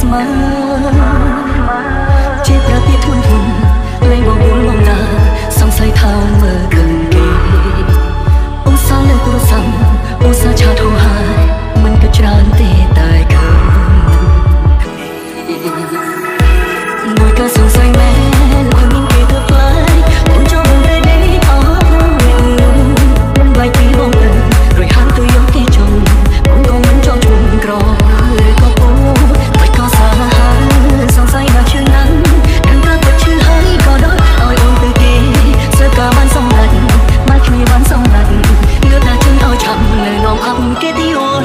mơ chỉ ra biết thun thun lấy bầu buồn mong ta song say thao mơ gần kề ông sao lên cô sang ông sao cha thô hai mình cứ tràn tê tài khờ ngồi ca song say mẹ luôn nhìn kề thực lại muốn cho mình về đây ở nơi vài tí bóng lần rồi hắn tôi giống cây trồng cũng không muốn cho chuồn cỏ có bố phải có xa hắn song say đã chưa nắng đừng ca thật chưa hay có đó ôi ôi từ kia giờ cả ban sông lạnh mai khi ban sông lạnh nước đã chân ôi chẳng lời ngọc ấm kết đi ô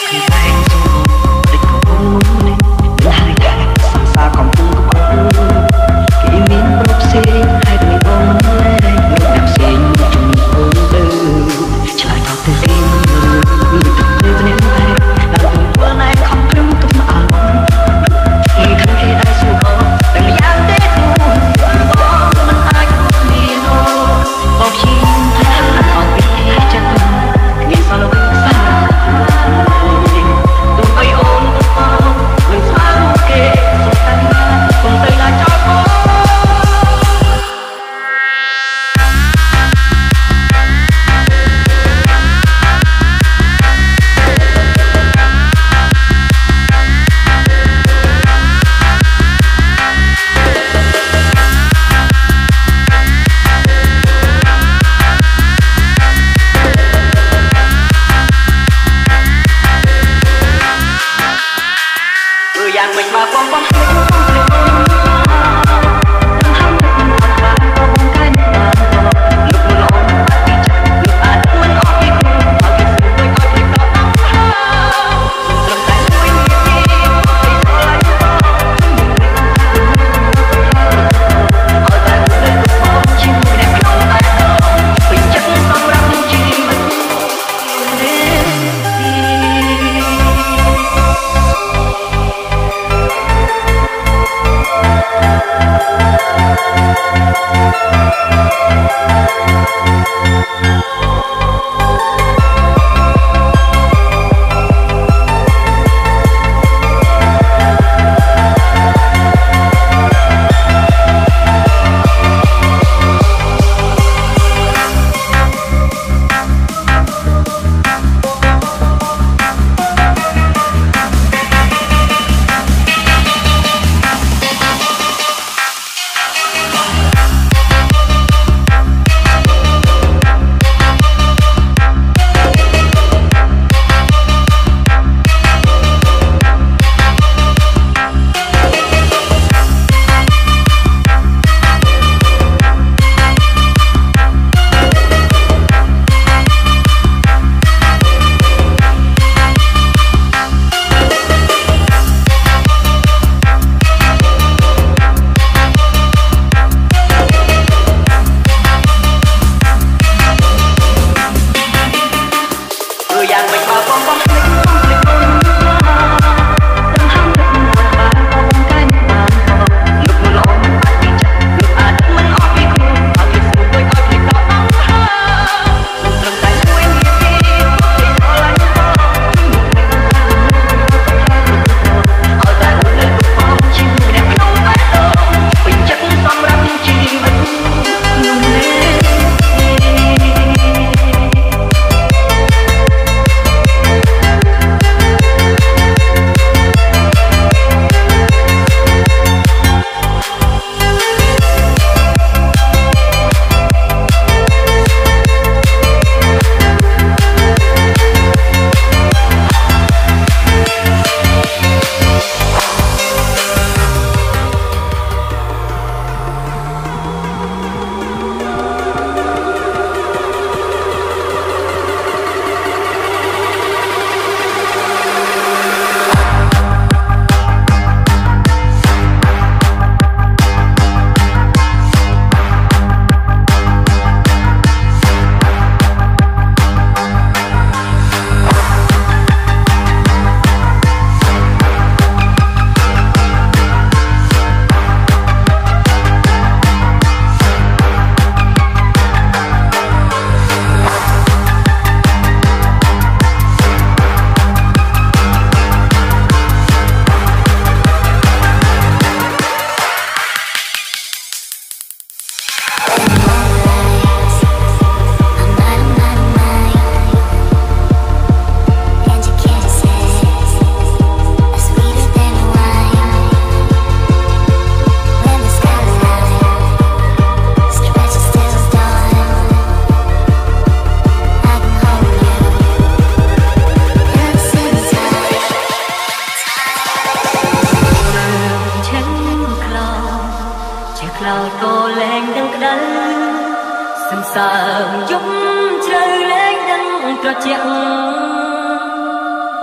Giúp trời lên đăng trò chẹo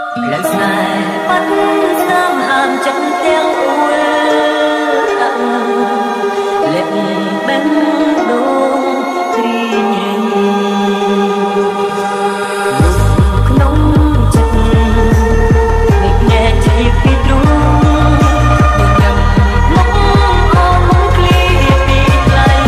lần dài bắt giam hàn trong tiếng ôi tặng lệ bên đô tri nhẹ lúc nóng chật nghịch nhẹ chạy phía đúng nhầm mong ôm mong kli bị lay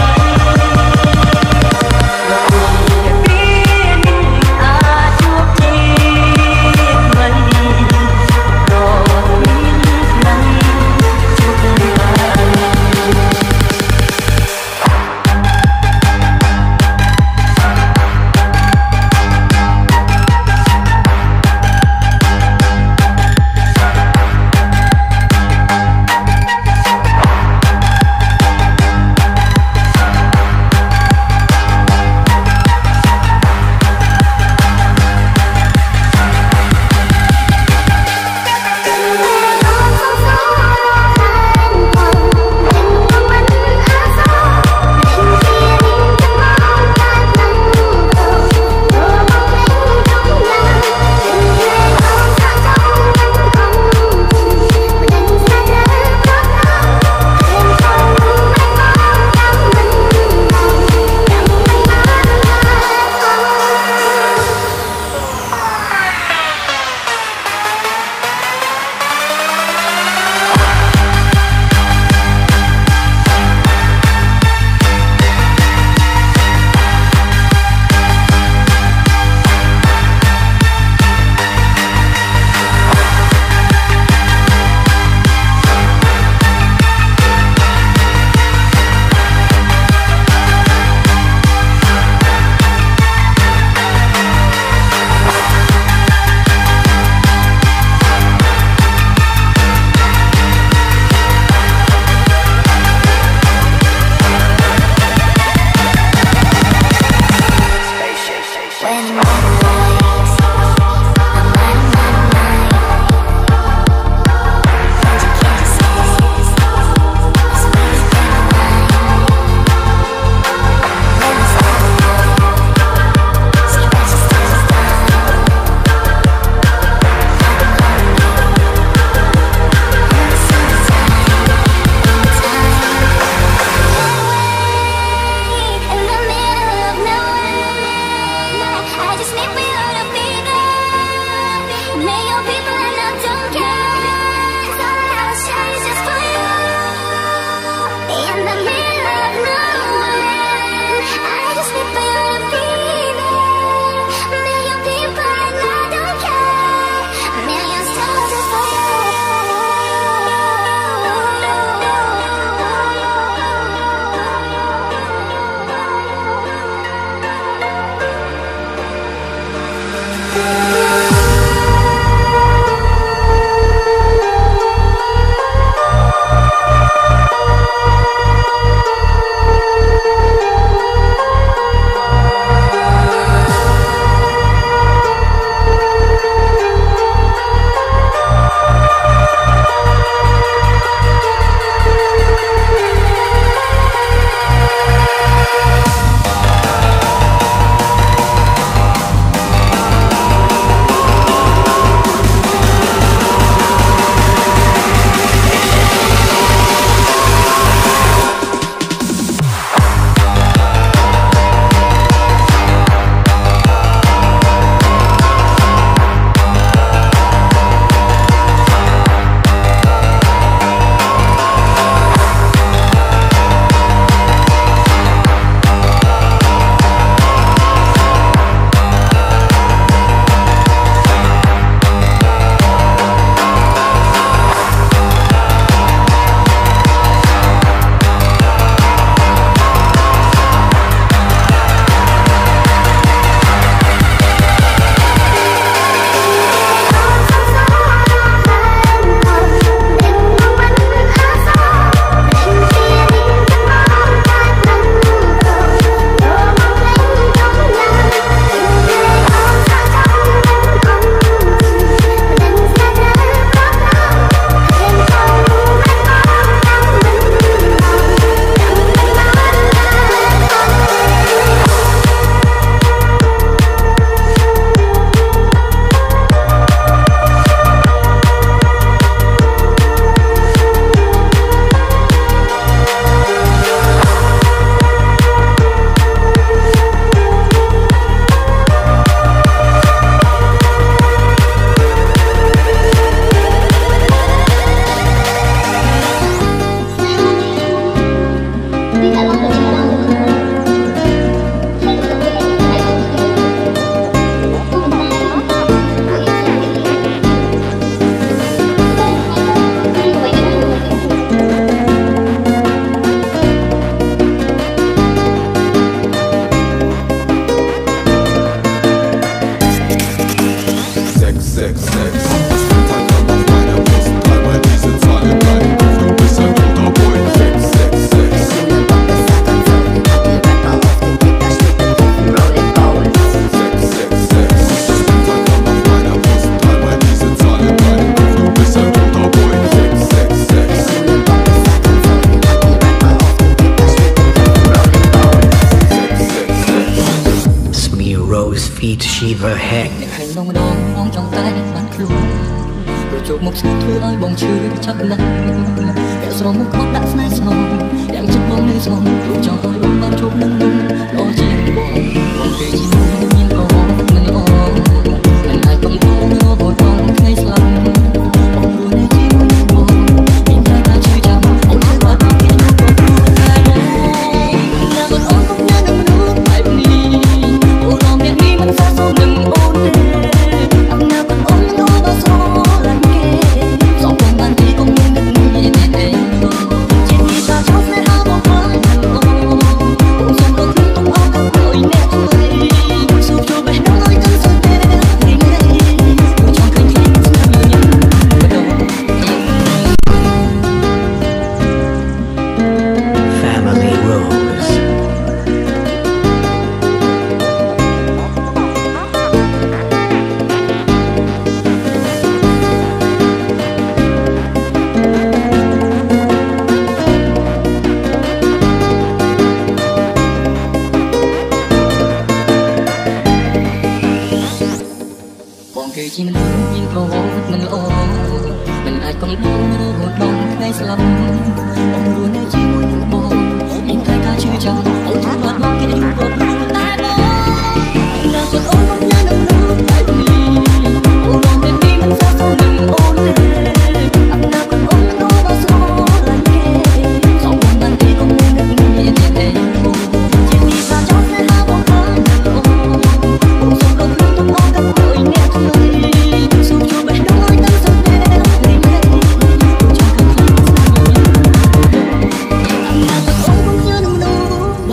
the heck ហើយនងម្ដងមងចង់តែបានខ្លួនរជោគមកស្គធ្វើឲ្យបងឈឺចាប់ណាស់តែស្រមមកខត់ដាក់ស្នេហ៍ស្នងយ៉ាងចិត្តបងនៅស្មងទូចង់ឲ្យបងបានជួបនឹងល្អជាងបងគេជាមានក៏មិនល្អមិនអាចបងទៅរហូតដល់ថ្ងៃស្លាប់បងរួនជាបងមានតែការជឿចាំអូនធ្វើបាត់គេជួបបងតែបងណាមិនអូនគំញ៉ាំនឹងមនុស្សបែបនេះអូនរំលឹកនេះមិនសាសូមនឹងអូនទេអំណាចអូននឹងអូនស្រឡាញ់គេសងបងបានទីគំនិតនេះទេជាទីសាចោលស្នេហាបងបានអូនសូមទៅទុំអត់ទៅអុយអ្នកធ្វើសូមចូលបេះដូងឲ្យទៅសុខទេនេះអូនចង់ឃើញគ្នាស្នេហ៍ញ៉ាំបដូរ Family Rose បងគេជាមនុស្សមានប្រវត្តិមិនល្អមិនអាចកុំបងរហូតដល់ថ្ងៃស្លាប់បងរួននៅជាមួយនឹងបងមានតែការជឿចាំអូនធ្វើបាត់បងគេយូរក៏ព្រោះតែបងណាគាត់អូនមកញ៉ាំនឹងនោះតែនេះអូនរំលឹកនេះមិនសាសូមនឹងអូនទេអំណាចគាត់អូននឹងអូនស្រឡាញ់គេសងបងបានទីគំនិតនេះទេជាទីសាចោលស្នេហាបងបានអូនសូមទៅទុំអត់ទៅអុយអ្នកធ្វើសូមចូលបេះដូងឲ្យទៅសុខទេនេះចង់ឃើញគ្នាស្នេហ៍អំណាចអូនគំញ៉ាំនឹងមនុស្ស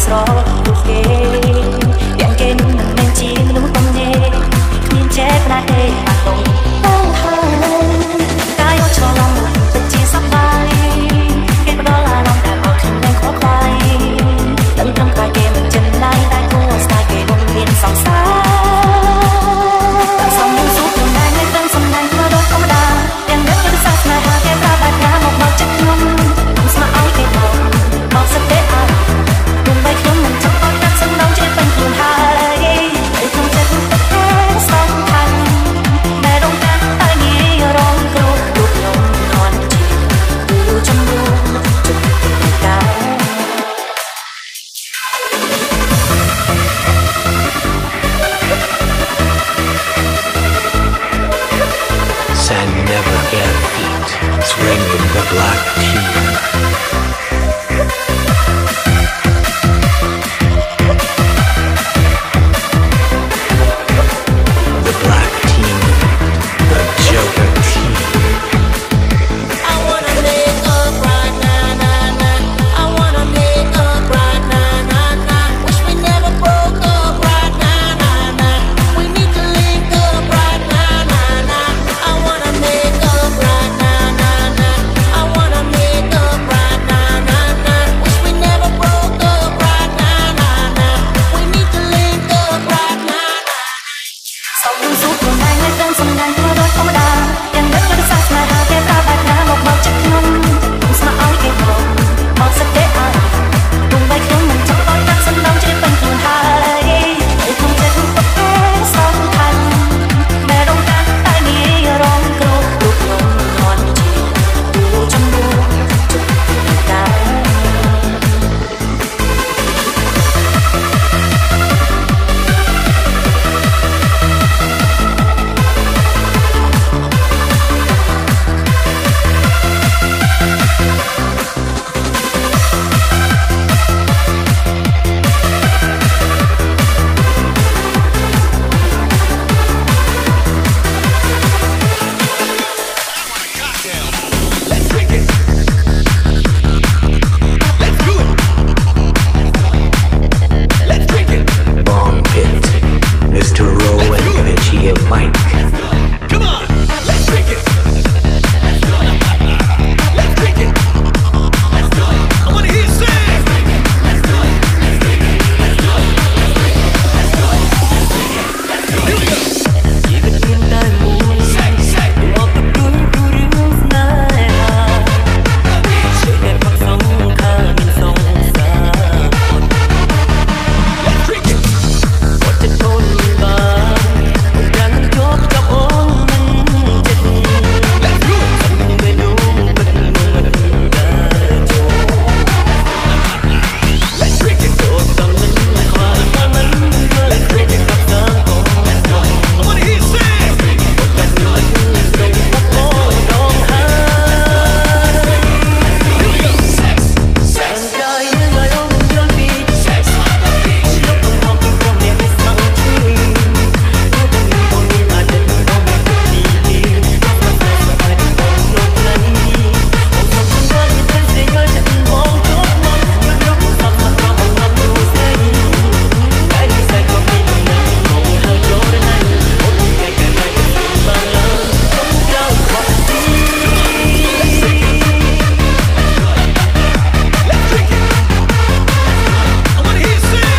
ស្រទូគេទាំងគេនឹងមិនជាមនុស្សបំណេគ្មានចេតនាទេបាត់បង់ហើយកាយឆ្លងទៅជាសប្បាយគេផ្ដល់អារម្មណ៍ដែលអត់ខ្ញុំនឹងខកខ្លាយដឹងត្រឹមតែគេមិនចិនឡាយតែគួរស្ដាយគេមិនមានសង្សារសំនឹងសុខក្នុងថ្ងៃនេះទាំងសំណាញ់ធ្វើដូចធម្មតាទាំងដឹកទៅសាស្នាហាគេប្រាប់តែណាមកមកចិត្តខ្ញុំស្មាឲ្យគេមកសតិអាគុំបីខ្ញុំមិនចង់ឲ្យកាត់សំណងជាពេញខ្លួនហើយតែខ្ញុំចិត្តតែសំខាន់តែរងការតែងាររងគ្រោះដូចខ្ញុំនន់ជាទូចំនួនចិត្តកាយ Sand never get beat. It's ringing the black team. The black team, the Joker team. I wanna make up right now, nah, nah. I wanna make up right now, nah, nah. Wish we never broke up right now, nah, nah. We need to link up right now, nah, nah. I wanna make up right now, nah, nah. I wanna make up right now, nah, nah. Wish we never broke up right now, nah, nah. We need to link up right now, nah. សំនឹងសុខក្នុងថ្ងៃនេះទាំងសំណាញ់ធ្វើដូចធម្មតាទាំងដឹកទៅសាស្នាហាគេប្រាប់តែណាមកមកចិត្តខ្ញុំស្មាឲ្យគេមកសតិអារម្មណ៍គុំបីខ្ញុំមិនចង់ឲ្យកាត់សំណងជ្រាបពេញខ្លួនហើយតែខ្ញុំចិត្តតែសំខាន់តែរងការតែងាររងគ្រោះដូចខ្ញុំនន់ជាទូចំនួនចិត្តកាយ Bomb Pit, Mr. Rowe and Vinci and Mike. Come on, let's drink it. Let's drink it. I wanna hear you sing. Here we go. ជីវិតមានតែមួយមកទៅព្រួយព្រួយរឿងស្នេហាជាតែផឹកសងខាមានសងសា Let's drink it. អត់ចិត្តអូនបានអូនយ៉ាងនឹងជាប់ចាប់អូនមិនចិត្ត Let's do it. មិនពេលនោះពិតមកមិនដែរចូល Let's drink it. អូនតំមិនខ្វល់តែមិនមើល Drink it. កាប់សាងអូន I wanna hear you sing. តែមិនអូនដងហើយ Here we go. Sex, sex, កាយនឹងឲ្យអូនយល់ពី sex on the beach. លោកកំហុសពីព្រមអ្នកមិនស្មោះជួយលោកកំពុងបងមានអាចទៅបងមានទីទីមកតែស្អាតបងលោកណៃអូនសុំសង្កត់ទៅសេយល់ចិត្តបងជប់មកយកលោកសុំមកបងបងទូស្រីតែនេះស្អីក៏មាននឹងមកហើយចូលរណៃអូនគេកែមិនបានឡើយខ្ញុំចង់ខកទី Let's drink it. I wanna hear you sing.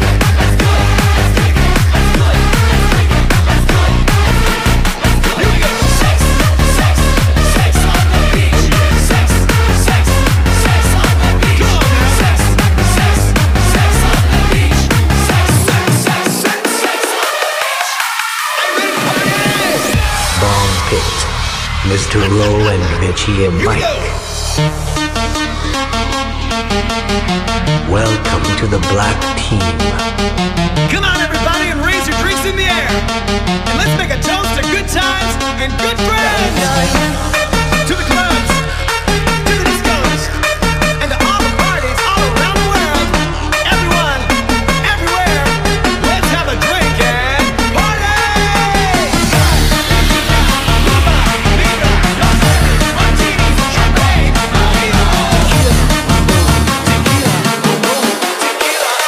Here we go. Sex, sex, sex on the beach. Sex, sex, sex on the beach. Come on now. Sex, sex, sex on the beach. Sex, sex, sex, sex, sex on the beach. Are you ready to party? Bomb Pit, Mr. Rowe and Vinci and Here we Mike. go. Welcome to the black team. Come on, everybody, and raise your drinks in the air. And let's make a toast to good times and good friends. To the clubs, to the discos, and to all the parties all around the world. Everyone, everywhere, let's have a drink and party! Martinis, champagne, mojito, tequila,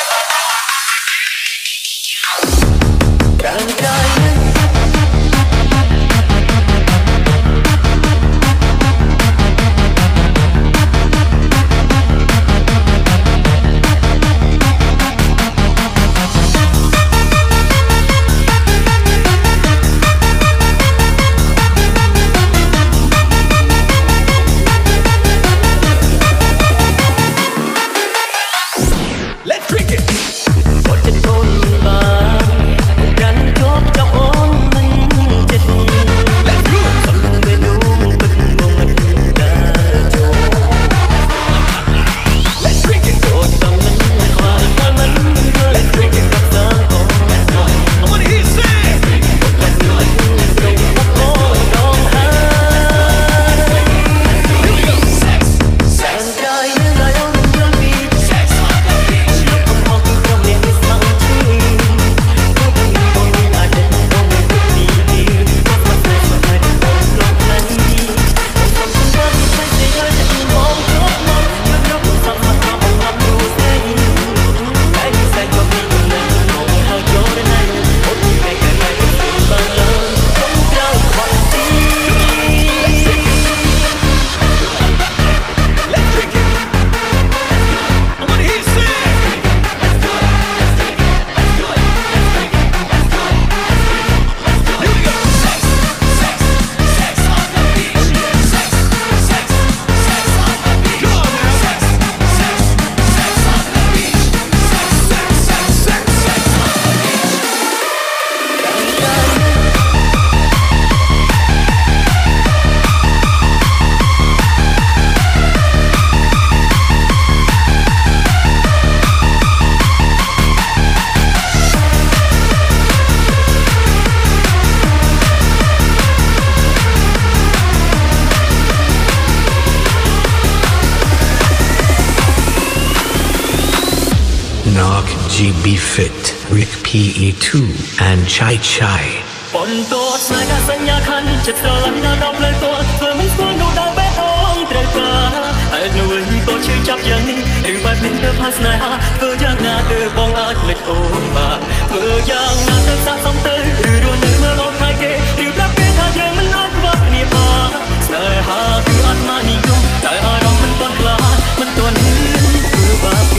GB Fit, Rick PE2 and Chai Chai. ប៉ុនតោស្នេហ៍សញ្ញាខណ្ឌចិត្តស្រឡាញ់ណាស់ដល់ផ្លូវតោធ្វើមិនស្គាល់នោះដល់បេះដូងត្រូវការហើយនៅវិញក៏ឈឺចាប់យ៉ាងនេះឬបែបនេះទៅផាស្នេហាធ្វើយ៉ាងណាទៅបងអាចភ្លេចអូនបានធ្វើយ៉ាងណាទៅស័ក្តិសមទៅឬរស់នៅមើលអូនថ្ងៃគេឬប្រាប់គេថាយើងមិនអាចខ្វះគ្នាបានស្នេហាគឺអាត្មានិយមតែអារម្មណ៍មិនទាន់ខ្លាចមិនទាន់ហ៊ានធ្វើបាបគេ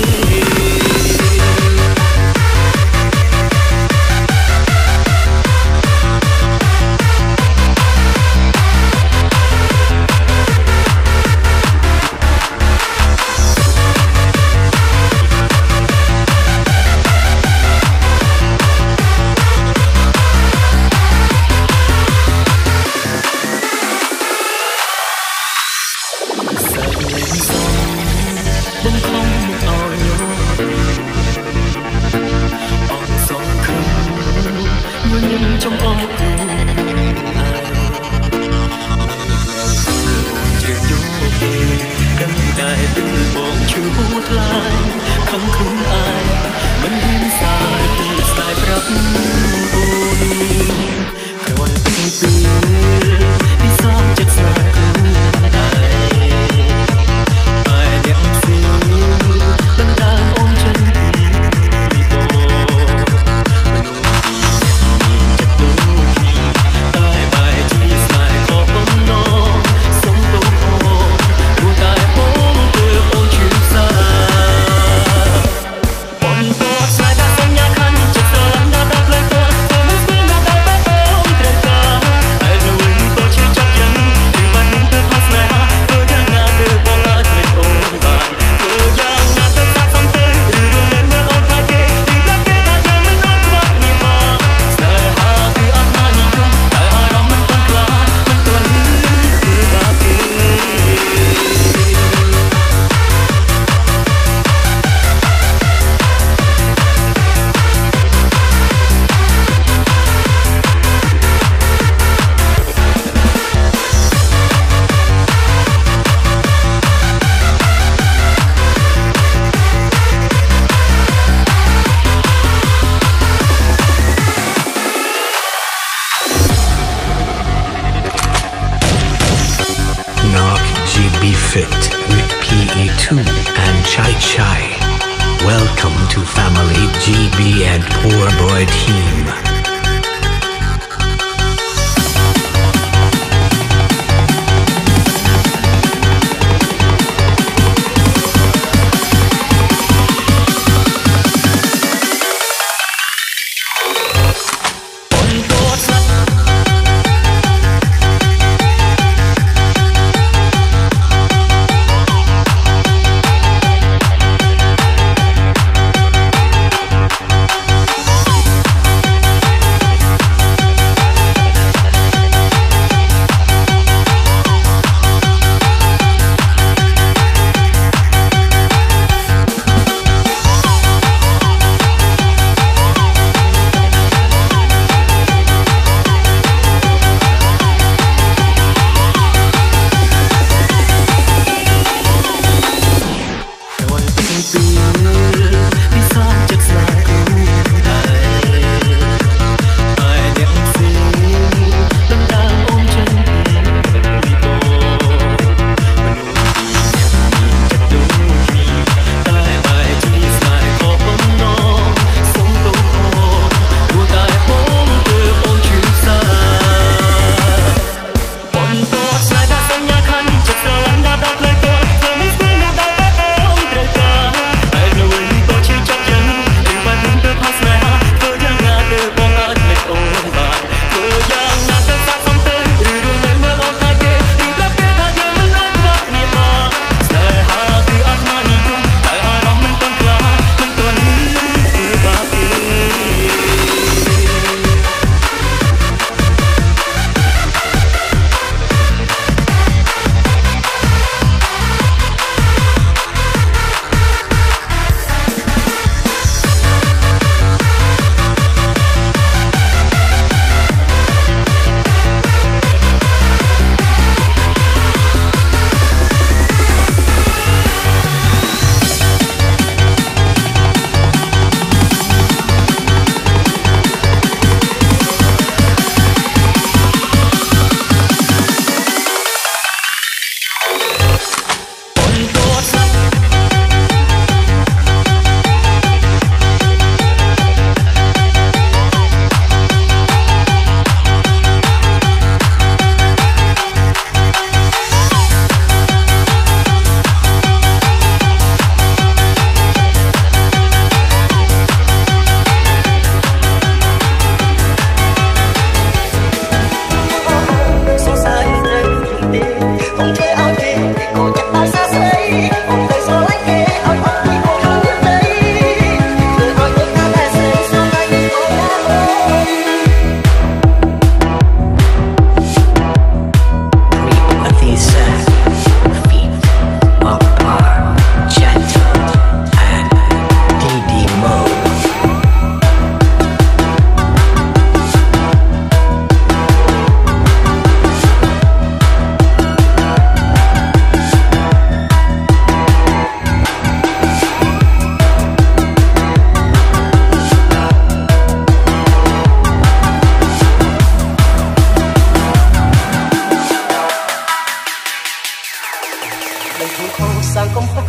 Fit, Rick PE2 and Chai Chai. Welcome to Family GB and Poor Boy Team.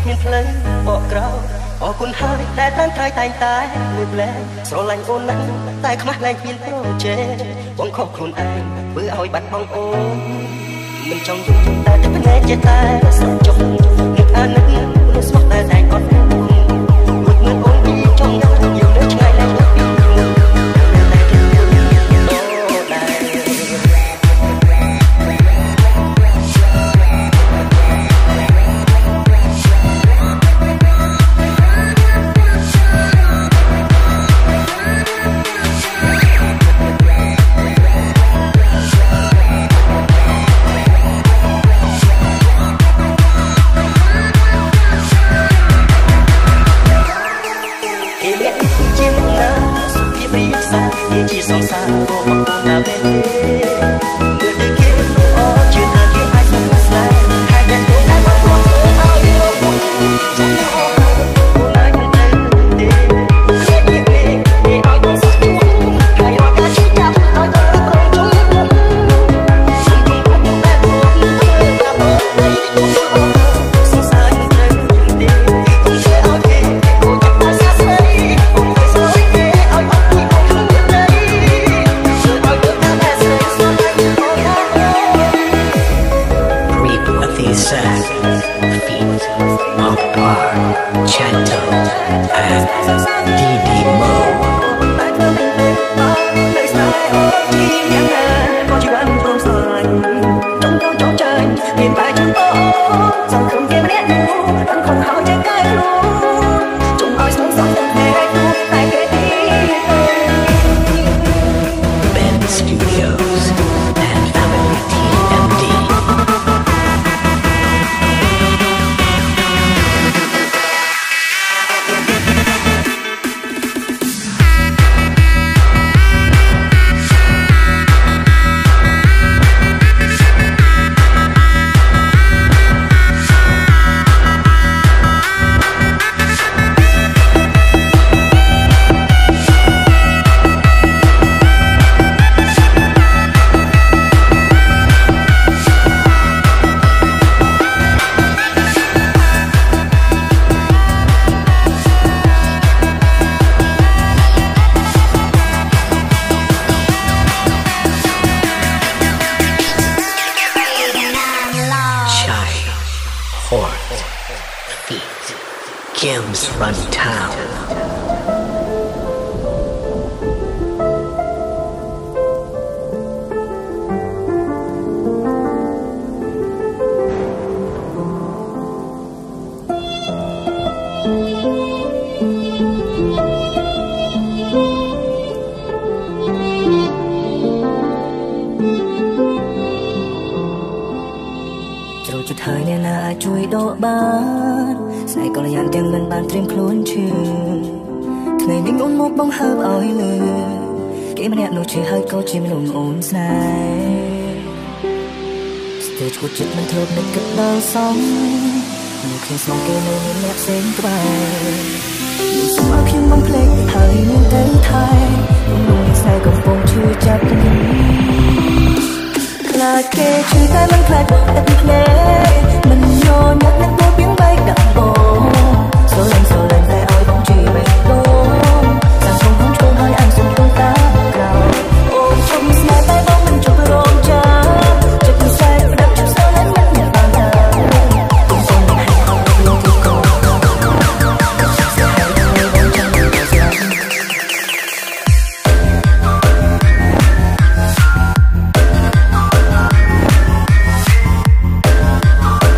មានផ្លូវបកក្រោយអរគុណហើយតែតាំងតែលើកលែងស្រឡាញ់អូនណាស់តែខ្មាស់លែងគ្មានប្រជែងបងខុសខ្លួនឯងធ្វើឲ្យបាត់បង់អូនមិនចង់យល់តែទឹកភ្នែកចេះតែស្រចុកនឹកអាណិតមនុស្សស្មោះតែតែអត់រួចមើលអូនពីចង់យកនៅឆ្ងាយលែងពី Run town. Rồi chút hơi nên là chui độ bán Này còn là dàn tiếng lên bàn trìm khốn chưa Ngày mình ôn một bóng hợp oi lừa Kể mà đẹp nụ chỉ hơi câu chim lùng ôn dài Stage của chất mình thường được cực bao sóng Nhiều khi xong kê nơi mình đẹp xinh các bài Mình sống ở khiêm bóng play hơi nên tới thai Những nụ đi sai còn bông chưa chắc là kê chơi tay mình khai cuộc đất lệ mình nhô nhắc nhắc bố biến bay đậm bồ số lần tay ơi bóng chỉ bay đô càng không không trôi hơi anh dùng tôi ta gào ôm trong xe tay bóng mình chụp rôm cha chụp từ sai và đập chụp sau lên mất nhẹ bàn ta cùng con mình hay không luôn thì còn sẽ hay hơi bóng trăng và giang Chai, horse, feet,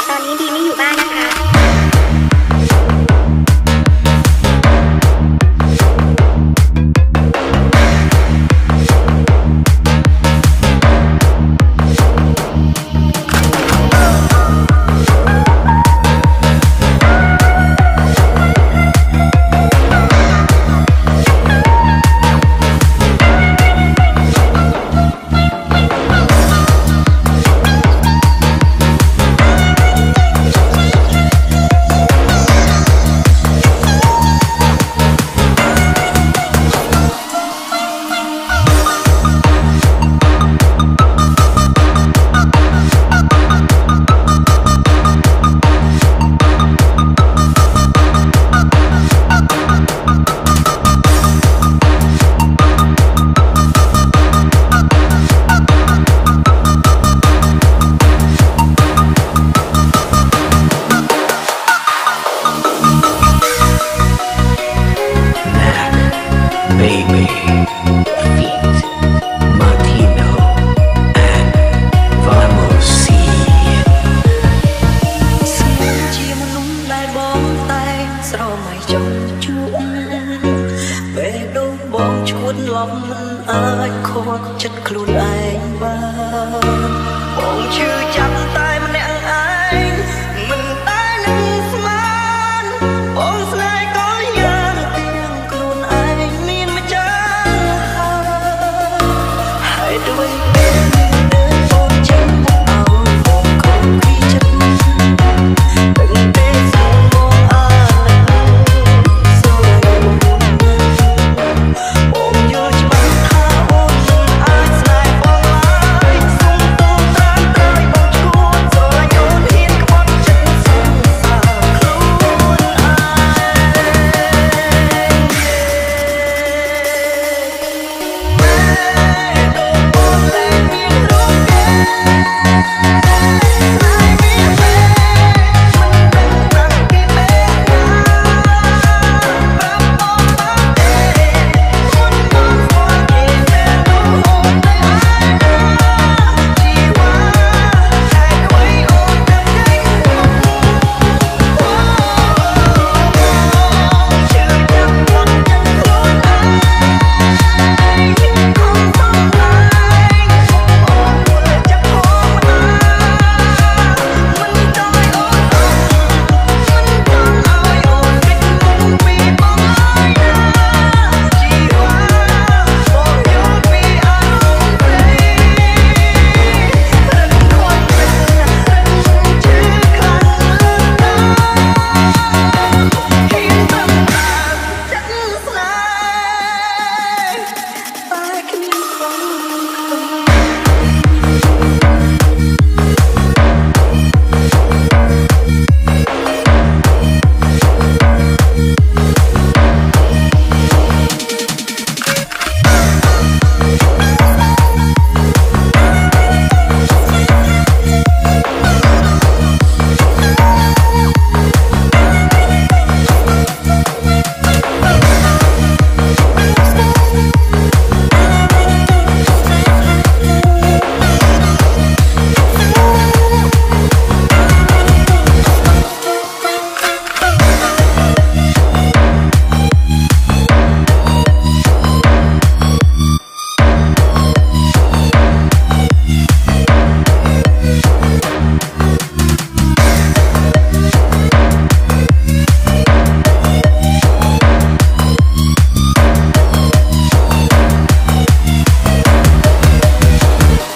ตอนนี้ดีไม่อยู่บ้านนะคะ Baby Feet Martino and Vamos C ស្នេហ៍ជាមនុស្សដែលបងតែស្រមៃចង់ជួបពេលដូចបងឈួតឡំមិនអាចខកចិត្តខ្លួនឯងបានបងជឿចាំតែម្នាក់ឯងមិនតែនឹងស្មានបងស្នេហ៍ក៏យ៉ាងទៀងខ្លួនឯងមានម្ចាស់ហើយด้วยបងចឹងមកឲ្យបងខំគិតចិត្តទាំងពេលសូមបងអើសូមបងយល់ច្បាស់ថាអូនមិនអាចស្នេហ៍បងឡើយសូមទូត្រាំត្រៃបងឈួតស្រឡាញ់អូនហ៊ានក្បត់ចិត្តសង្សារខ្លួនឯង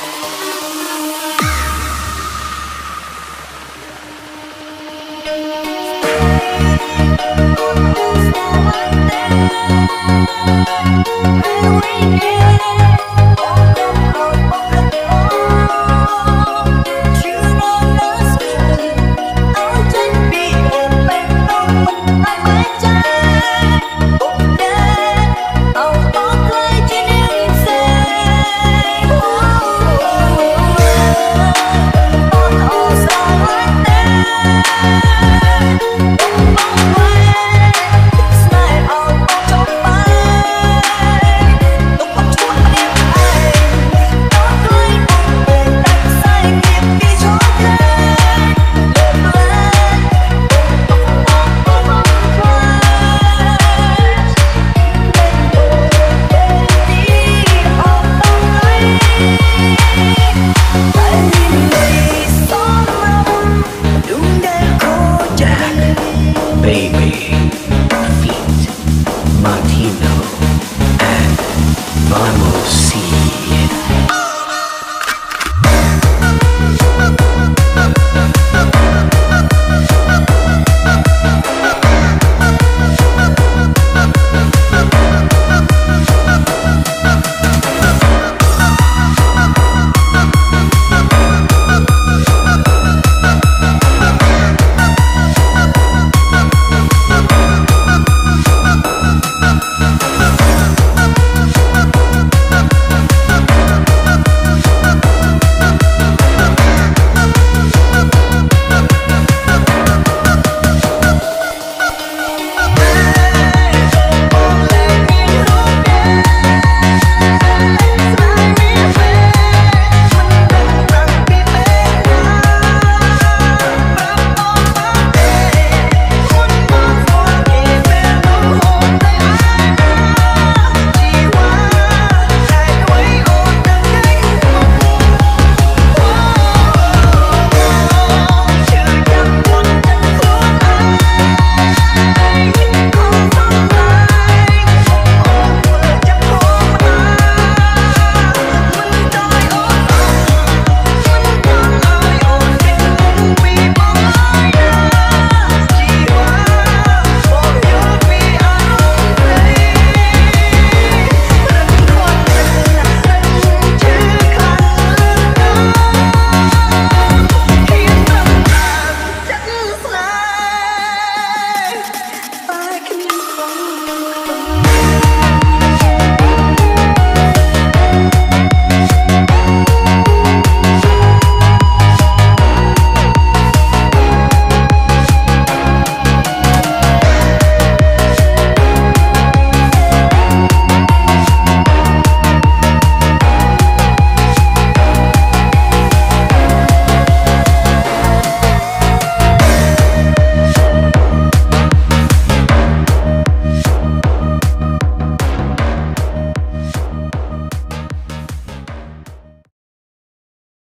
Thank you.